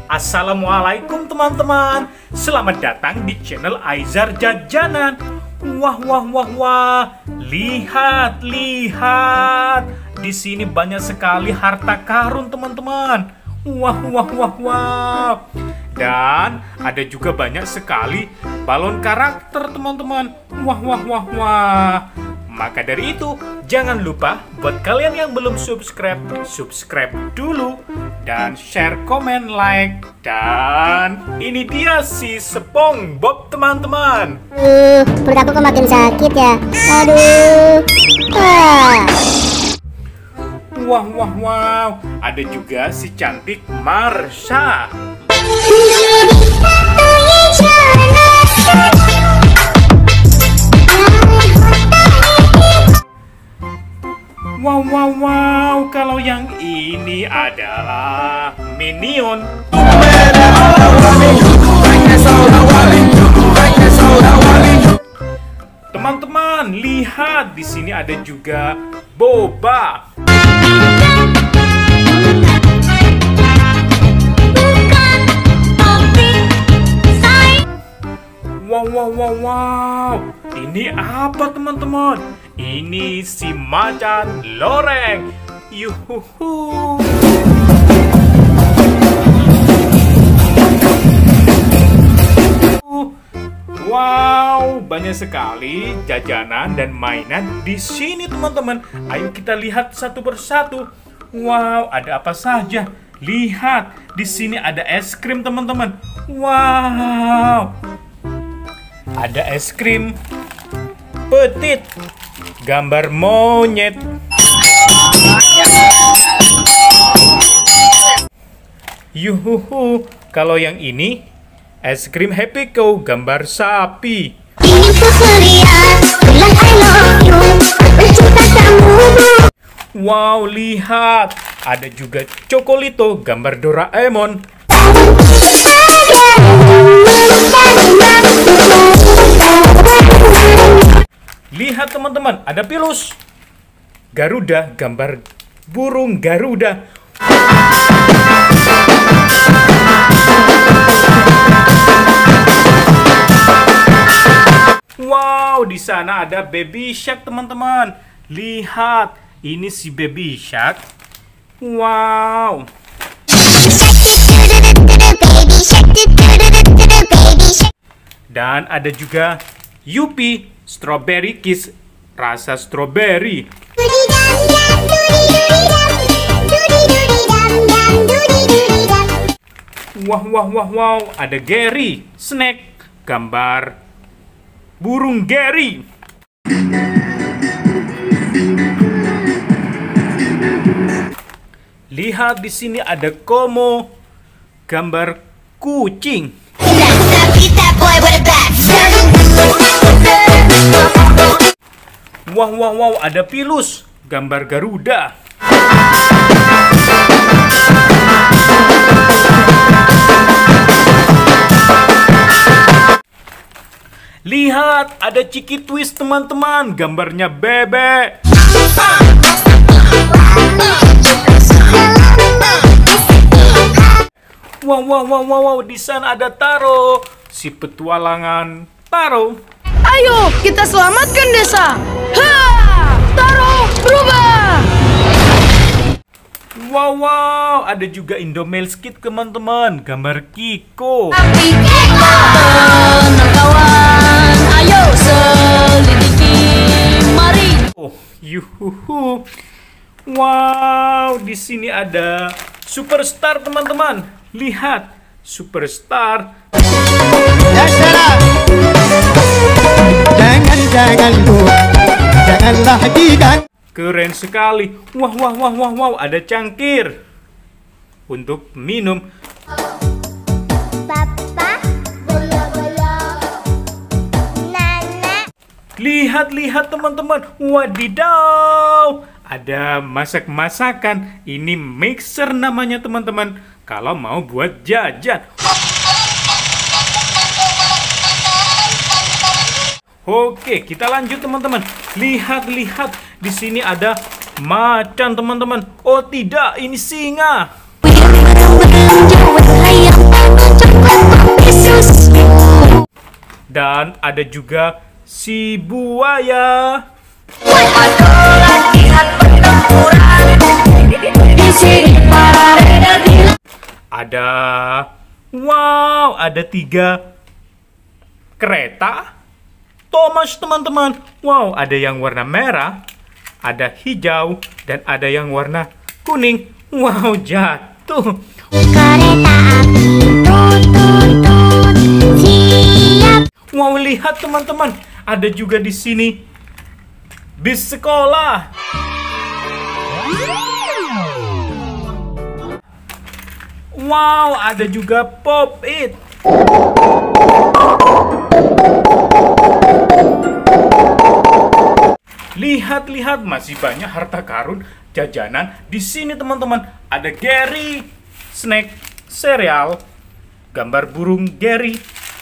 Assalamualaikum teman-teman. Selamat datang di channel Aizar Jajanan. Wah wah wah wah. Lihat, lihat. Di sini banyak sekali harta karun teman-teman. Wah wah wah wah. Dan ada juga banyak sekali balon karakter teman-teman. Wah wah wah wah. Maka dari itu, jangan lupa buat kalian yang belum subscribe, subscribe dulu. Dan share, komen, like. Dan ini dia si SpongeBob teman-teman. Perut aku kok makin sakit ya. Aduh. Wah wah wow. Ada juga si cantik Marsha. Wow wow wow, kalau yang ini adalah Minion. Teman-teman, lihat di sini ada juga Boba. Wow wow wow wow. Ini apa teman-teman? Ini si macan loreng. Yuhuhu. Wow, banyak sekali jajanan dan mainan di sini teman-teman. Ayo kita lihat satu persatu. Wow, ada apa saja? Lihat, di sini ada es krim teman-teman. Wow. Ada es krim petit, gambar monyet. Yuhuhu, kalau yang ini es krim Happy Cow, gambar sapi. Wow, lihat, ada juga Chocolito, gambar Doraemon. Lihat teman-teman, ada Pilus Garuda, gambar burung Garuda. Wow, di sana ada Baby Shark teman-teman. Lihat, ini si Baby Shark. Wow. Dan ada juga Yupi Strawberry Kiss, rasa strawberry. Wah wah wah wow, ada Gary Snack, gambar burung Gary. Lihat di sini ada Como, gambar kucing. Wah wah wow, ada Pilus, gambar Garuda. Lihat, ada Ciki Twist teman-teman, gambarnya bebek. Wow wow wow wow, wow. Di sana ada Taro, si petualangan Taro. Ayo kita selamatkan desa. Ha! Taro berubah. Wow wow, ada juga Indomel Skit teman-teman, gambar Kiko. Tapi kita kawan, ayo selidiki, mari. Oh, yuhuhu. Wow, di sini ada Superstar teman-teman. Lihat, Superstar. Ya salam. Jangan janganlah didan. Keren sekali. Wah wah wah wah wow, ada cangkir untuk minum. Papa, bola-bola. Nana. Lihat teman-teman. Wadidaw. Ada masak-masakan. Ini mixer namanya teman-teman. Kalau mau buat jajan. Oke, kita lanjut teman-teman. Lihat. Di sini ada macan teman-teman. Oh tidak, ini singa. Dan ada juga si buaya. Ada, wow, ada 3 kereta Thomas, teman-teman. Wow, ada yang warna merah, ada hijau, dan ada yang warna kuning. Wow, jatuh. Kereta api tut tut tut siap. Wow, lihat teman-teman, ada juga di sini bis sekolah. Wow, ada juga Pop It. Lihat-lihat, masih banyak harta karun jajanan di sini, teman-teman. Ada Gary, snack, sereal, gambar burung Gary.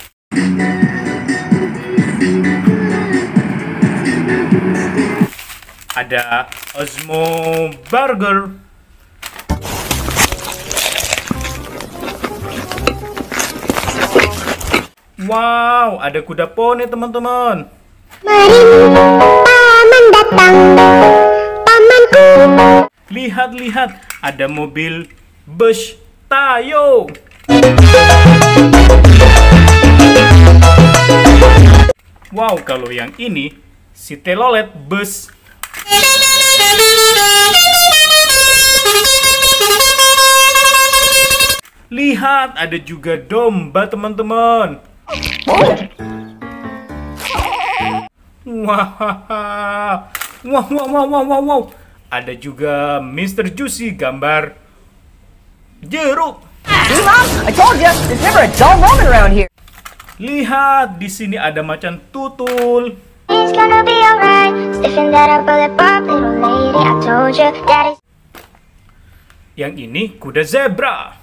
Ada Osmo Burger. Wow, ada kuda poni, teman-teman. Mari paman datang, pamanku. Lihat-lihat, ada mobil bus Tayo. Wow, kalau yang ini si telolet bus. Lihat, ada juga domba, teman-teman. Wah, wah, wah, wah, wah, wah, wow. Ada juga Mr. Juicy, gambar jeruk. See, Mom? I told you, there's never a dull moment around here. Lihat, di sini ada macan tutul. It's gonna be alright. Stiffen that up, bullet pop, little lady. I told you that is. Yang ini kuda zebra.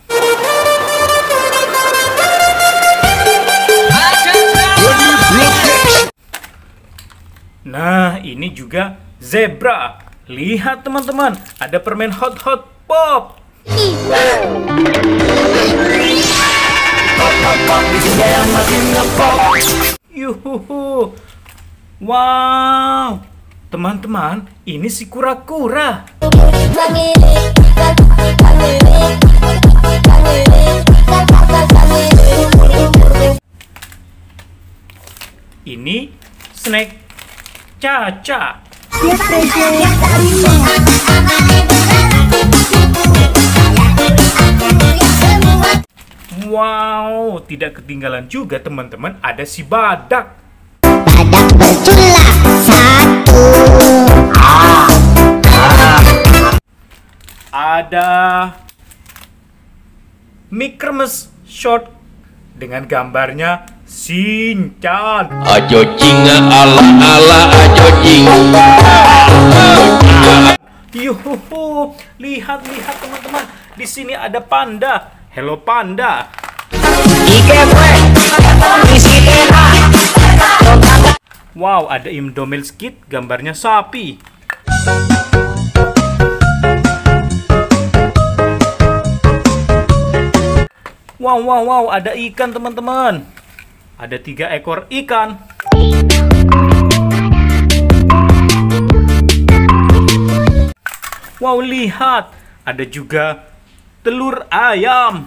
Nah, ini juga zebra. Lihat, teman-teman, ada permen hot hot pop. Yuhuhu. Wow, teman-teman, ini si kura-kura. Ini snack Caca. Wow, tidak ketinggalan juga, teman-teman, ada si badak. Badak bercula satu. Ada Mikremes short dengan gambarnya Shinchan. Ajo cinga ala ala ajo cinga. Yuhuhu, lihat-lihat, teman-teman, di sini ada panda. Hello panda. Wow, ada Indomil Skit, gambarnya sapi. Wow, wow, wow, ada ikan, teman-teman. Ada 3 ekor ikan. Wow, lihat, ada juga telur ayam.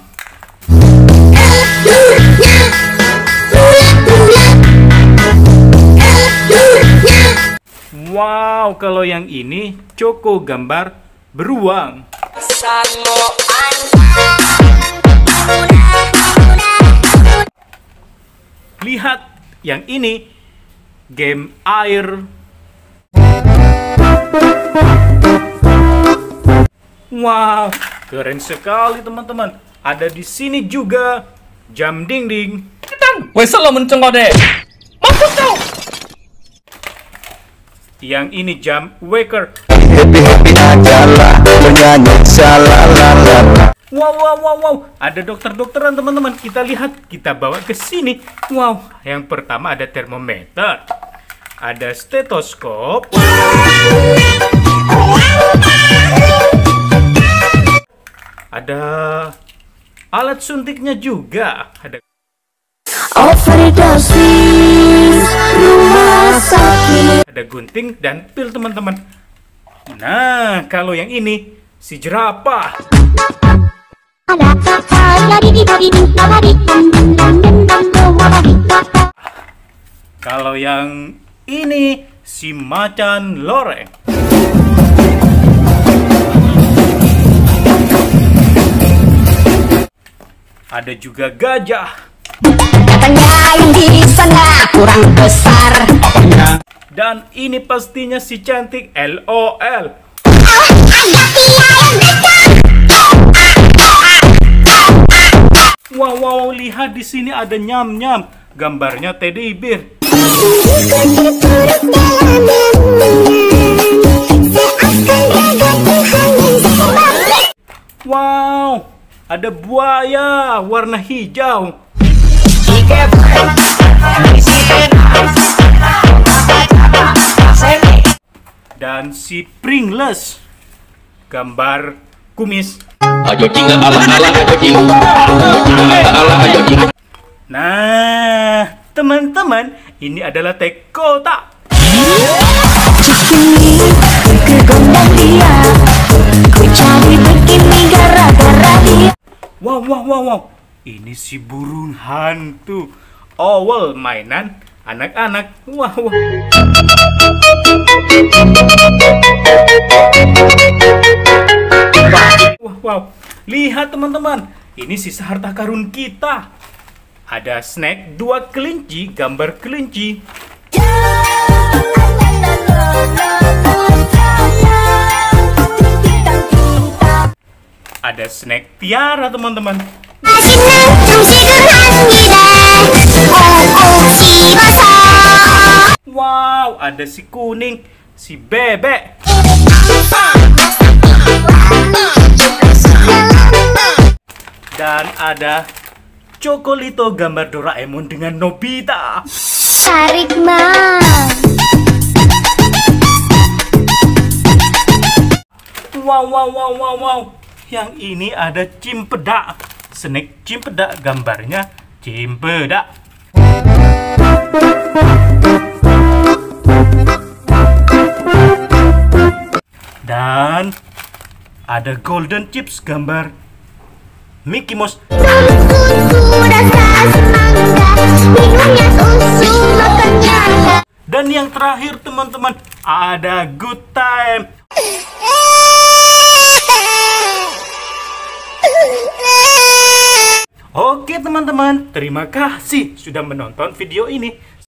Wow, kalau yang ini Choco, gambar beruang. Lihat, yang ini game air. Wow, keren sekali, teman-teman. Ada di sini juga jam dinding. Wes lo mencengkok deh. Mampus kau. Yang ini jam waker. Happy-happy aja lah, bernyanyi salah. Wow, wow, wow, wow. Ada dokter-dokteran, teman-teman. Kita lihat, kita bawa ke sini. Wow, yang pertama ada termometer. Ada stetoskop. Ada alat suntiknya juga. Ada overdosis rumah sakit. Ada gunting dan pil teman-teman. Nah, kalau yang ini si jerapah. Kalau yang ini si macan loreng. Ada juga gajah. Katanya yang di sana kurang besar. Dan ini pastinya si cantik LOL. Wow, lihat di sini ada nyam-nyam. Gambarnya teddy bear. Wow, ada buaya warna hijau. Dan si Pringles, gambar kumis. Ayo jing ala ayo jing. Ala ayo jing. Nah, teman-teman, ini adalah teh kotak. Cikini ke gondang dia, ku cari begini gara-gara dia. Wow. Ini si burung hantu. Owl mainan anak-anak. Wow. Wow. Lihat teman-teman, ini sisa harta karun kita. Ada snack 2 kelinci, gambar kelinci. Ada snack tiara teman-teman. Wow, ada si kuning, si bebek. Dan ada Chocolito gambar Doraemon dengan Nobita. Tarik mang. Wow. Yang ini ada cimpedak. Snack cimpedak, gambarnya cimpedak. Dan ada golden chips, gambar Mickey Mouse. Dan yang terakhir teman-teman, ada good time. Oke teman-teman, terima kasih sudah menonton video ini.